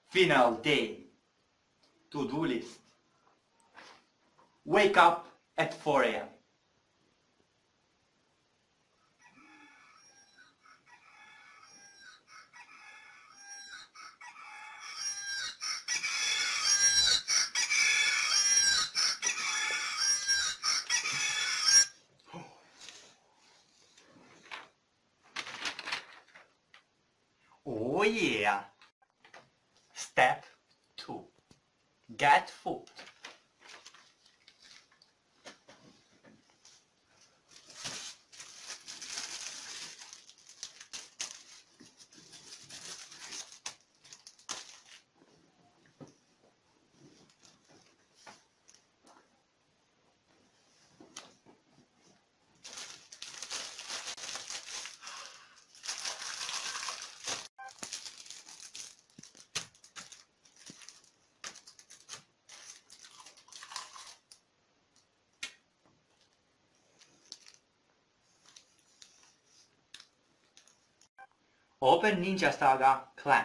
Final day. To-do list. Wake up at 4 a.m. Oh yeah. Step 2. Get food. Open Ninja Saga Clan.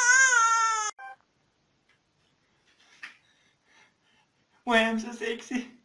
Why I'm so sexy?